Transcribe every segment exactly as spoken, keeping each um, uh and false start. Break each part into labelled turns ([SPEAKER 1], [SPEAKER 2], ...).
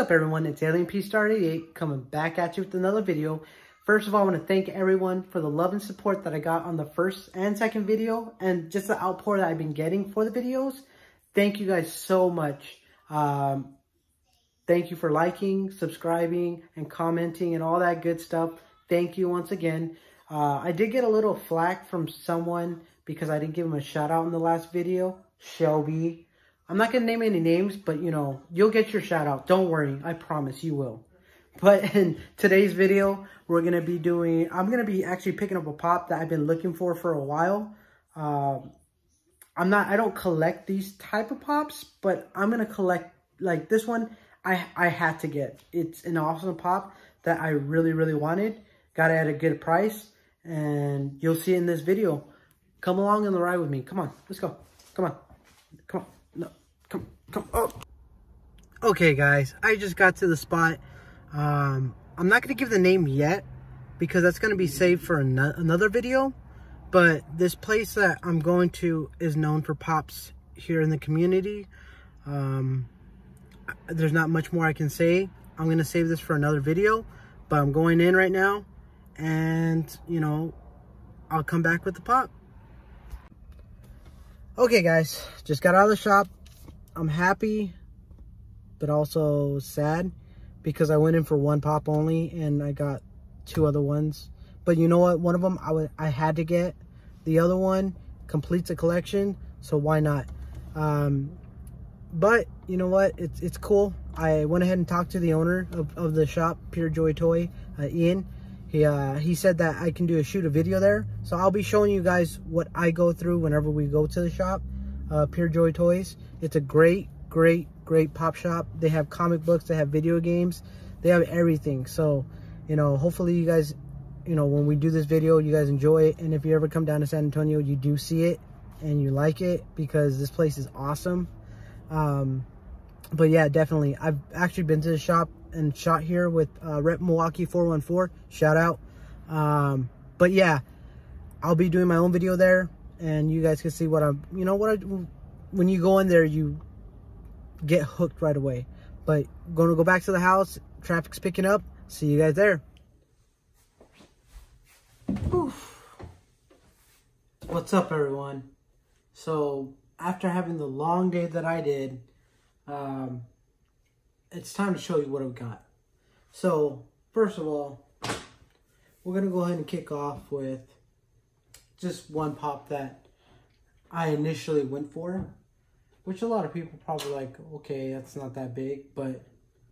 [SPEAKER 1] up, everyone? It's Alien P Star eighty-eight coming back at you with another video. First of all, I want to thank everyone for the love and support that I got on the first and second video, and just the outpour that I've been getting for the videos. Thank you guys so much. Um, thank you for liking, subscribing, and commenting and all that good stuff. Thank you once again. Uh, I did get a little flack from someone because I didn't give him a shout out in the last video. Shelby. I'm not going to name any names, but, you know, you'll get your shout out. Don't worry. I promise you will. But in today's video, we're going to be doing, I'm going to be actually picking up a pop that I've been looking for for a while. Um, I'm not, I don't collect these type of pops, but I'm going to collect, like this one, I, I had to get. It's an awesome pop that I really, really wanted. Got it at a good price, and you'll see it in this video. Come along on the ride with me. Come on, let's go. Come on. Come on. No. Come, come up. Okay, guys, I just got to the spot. Um, I'm not going to give the name yet because that's going to be saved for an another video. But this place that I'm going to is known for pops here in the community. Um, there's not much more I can say. I'm going to save this for another video. But I'm going in right now. And, you know, I'll come back with the pop. Okay, guys, just got out of the shop. I'm happy, but also sad because I went in for one pop only and I got two other ones. But you know what? One of them I would I had to get. The other one completes a collection, so why not? Um, but you know what? It's it's cool. I went ahead and talked to the owner of, of the shop, Pure Joy Toy, uh, Ian. He uh, he said that I can do a shoot a video there, so I'll be showing you guys what I go through whenever we go to the shop. Uh, Pure Joy Toys. It's a great, great, great pop shop. They have comic books, they have video games, they have everything. So, you know, hopefully you guys, you know, when we do this video, you guys enjoy it. And if you ever come down to San Antonio, you do see it and you like it because this place is awesome. Um, but yeah, definitely. I've actually been to the shop and shot here with uh, Rep Milwaukee four one four. Shout out. Um, but yeah, I'll be doing my own video there. And you guys can see what I'm, you know, what I, when you go in there, you get hooked right away. But going to go back to the house. Traffic's picking up. See you guys there. Oof. What's up, everyone? So after having the long day that I did, um, it's time to show you what I've got. So first of all, we're going to go ahead and kick off with just one pop that I initially went for, which a lot of people probably like, okay, that's not that big, but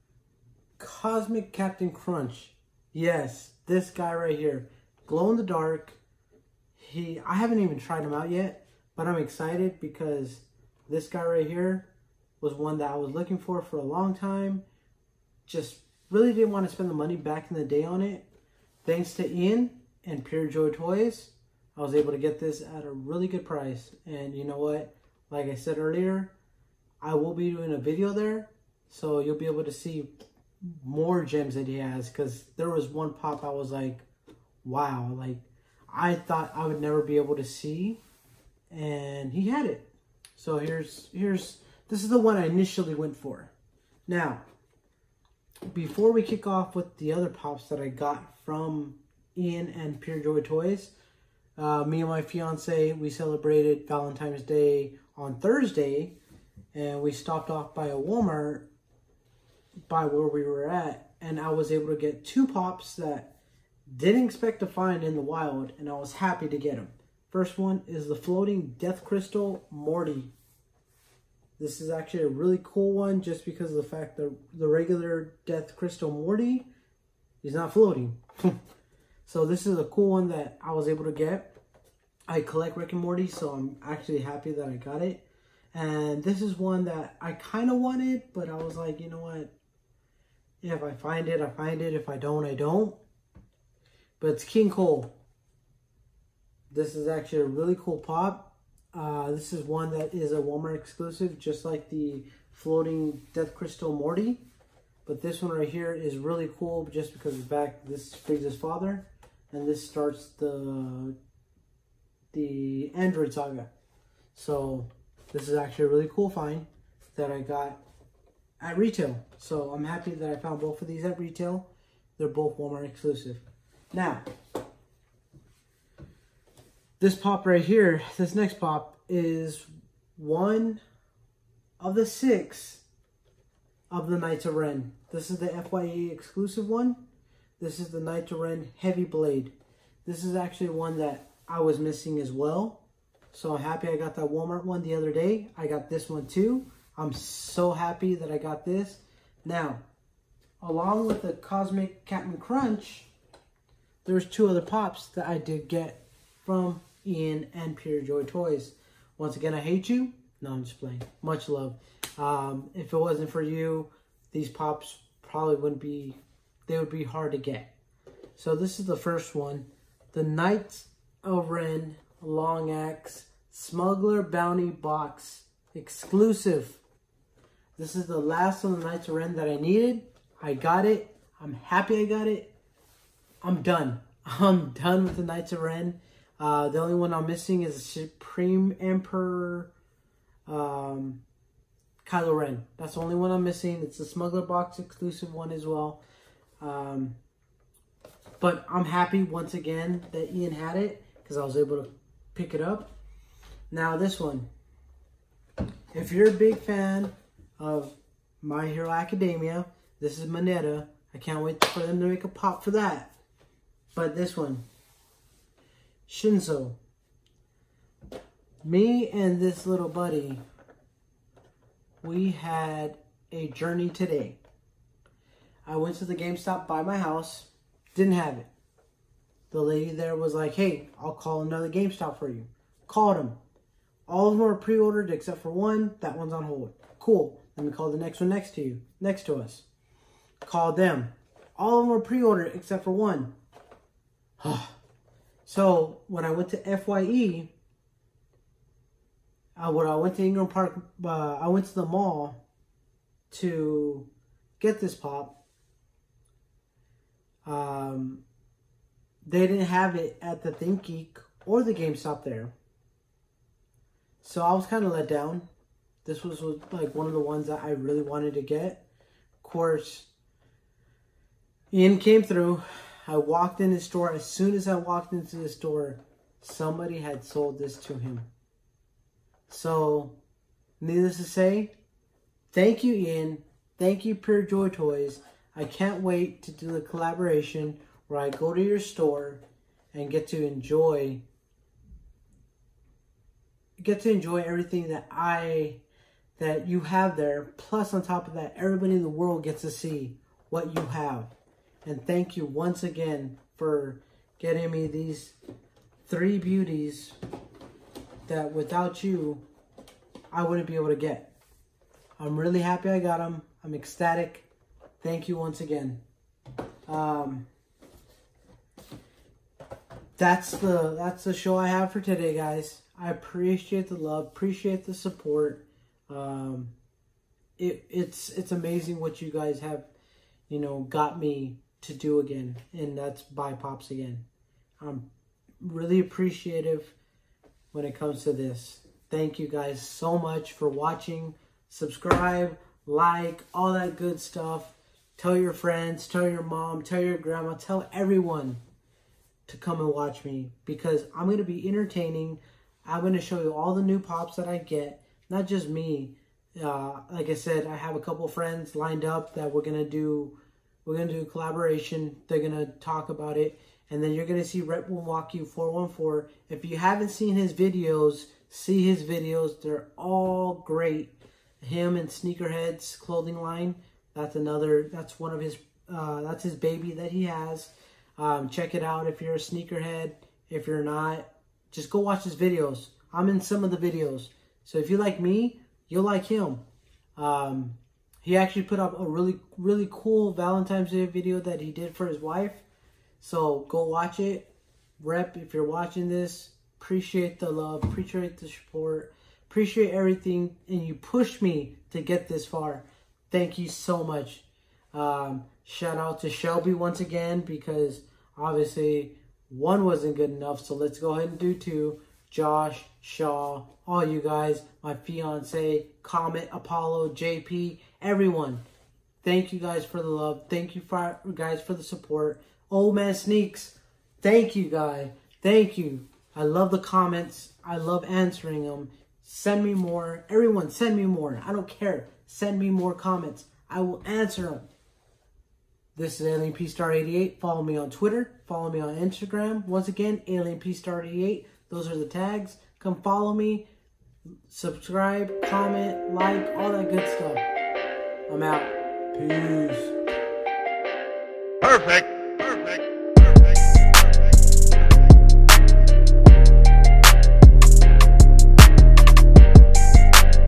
[SPEAKER 1] Cosmic Captain Crunch. Yes, this guy right here, glow in the dark. He, I haven't even tried him out yet, but I'm excited because this guy right here was one that I was looking for for a long time. Just really didn't want to spend the money back in the day on it. Thanks to Ian and Pure Joy Toys, I was able to get this at a really good price. And you know what? Like I said earlier, I will be doing a video there. So you'll be able to see more gems that he has. Because there was one pop I was like, wow. Like, I thought I would never be able to see. And he had it. So here's, here's, this is the one I initially went for. Now, before we kick off with the other pops that I got from Ian and Pure Joy Toys, Uh, me and my fiance, we celebrated Valentine's Day on Thursday, and we stopped off by a Walmart by where we were at, and I was able to get two pops that didn't expect to find in the wild, and I was happy to get them. First one is the Floating Death Crystal Morty. This is actually a really cool one just because of the fact that the regular Death Crystal Morty is not floating. So this is a cool one that I was able to get. I collect Rick and Morty, so I'm actually happy that I got it. And this is one that I kind of wanted, but I was like, you know what? Yeah, if I find it, I find it. If I don't, I don't. But it's King Cole. This is actually a really cool pop. Uh, this is one that is a Walmart exclusive, just like the Floating Death Crystal Morty. But this one right here is really cool just because it's back. This is Frieza's father. And this starts the the Android saga. So this is actually a really cool find that I got at retail. So I'm happy that I found both of these at retail. They're both Walmart exclusive. Now, this pop right here, this next pop is one of the six of the Knights of Ren. This is the F Y E exclusive one. This is the Knights of Ren Heavy Blade. This is actually one that I was missing as well. So I'm happy I got that Walmart one the other day. I got this one too. I'm so happy that I got this. Now, along with the Cosmic Captain Crunch, there's two other pops that I did get from Ian and Pure Joy Toys. Once again, I hate you. No, I'm just playing. Much love. Um, if it wasn't for you, these pops probably wouldn't be, they would be hard to get. So this is the first one. The Knights of Ren Long Axe Smuggler Bounty Box exclusive. This is the last of the Knights of Ren that I needed. I got it. I'm happy I got it. I'm done. I'm done with the Knights of Ren. Uh, the only one I'm missing is Supreme Emperor um, Kylo Ren. That's the only one I'm missing. It's a Smuggler Box exclusive one as well. Um, but I'm happy once again that Ian had it because I was able to pick it up. Now this one. If you're a big fan of My Hero Academia, this is Moneta. I can't wait for them to make a pop for that. But this one. Shinso. Me and this little buddy, we had a journey today. I went to the GameStop by my house. Didn't have it. The lady there was like, hey, I'll call another GameStop for you. Called them. All of them were pre-ordered except for one. That one's on hold. Cool. Let me call the next one next to you. Next to us. Called them. All of them were pre-ordered except for one. So when I went to F Y E, uh, when I went to Ingram Park, uh, I went to the mall to get this pop. Um, they didn't have it at the ThinkGeek or the GameStop there. So I was kind of let down. This was, was like one of the ones that I really wanted to get. Of course, Ian came through. I walked in the store. As soon as I walked into the store, somebody had sold this to him. So, needless to say, thank you, Ian. Thank you, Pure Joy Toys. I can't wait to do the collaboration where I go to your store and get to enjoy get to enjoy everything that I that you have there. Plus, on top of that, everybody in the world gets to see what you have. And thank you once again for getting me these three beauties that without you, I wouldn't be able to get. I'm really happy I got them. I'm ecstatic. Thank you once again. Um, that's the that's the show I have for today, guys. I appreciate the love, appreciate the support. Um, it it's it's amazing what you guys have, you know, got me to do again, and that's buy pops again. I'm really appreciative when it comes to this. Thank you guys so much for watching. Subscribe, like, all that good stuff. Tell your friends, tell your mom, tell your grandma, tell everyone to come and watch me, because I'm going to be entertaining. I'm going to show you all the new pops that I get, not just me. Uh, like I said, I have a couple friends lined up that we're going to do We're going to do a collaboration. They're going to talk about it. And then you're going to see Rep Will Walk You four one four. If you haven't seen his videos, see his videos. They're all great. Him and Sneakerhead's clothing line. That's another, that's one of his, uh, that's his baby that he has. Um, check it out if you're a sneakerhead. If you're not, just go watch his videos. I'm in some of the videos. So if you like me, you'll like him. Um... He actually put up a really, really cool Valentine's Day video that he did for his wife. So go watch it. Rep, if you're watching this, appreciate the love, appreciate the support, appreciate everything. And you pushed me to get this far. Thank you so much. Um, shout out to Shelby once again, because obviously one wasn't good enough. So let's go ahead and do two. Josh, Shaw, all you guys, my fiance, Comet, Apollo, J P, Everyone, thank you guys for the love. Thank you for guys for the support. Old Man Sneaks, thank you guys. Thank you. I love the comments. I love answering them. Send me more. Everyone, send me more. I don't care. Send me more comments. I will answer them. This is Alien P Star eighty-eight. Follow me on Twitter. Follow me on Instagram. Once again, Alien P Star eighty-eight. Those are the tags. Come follow me. Subscribe, comment, like, all that good stuff. I'm out. Peace.
[SPEAKER 2] Perfect.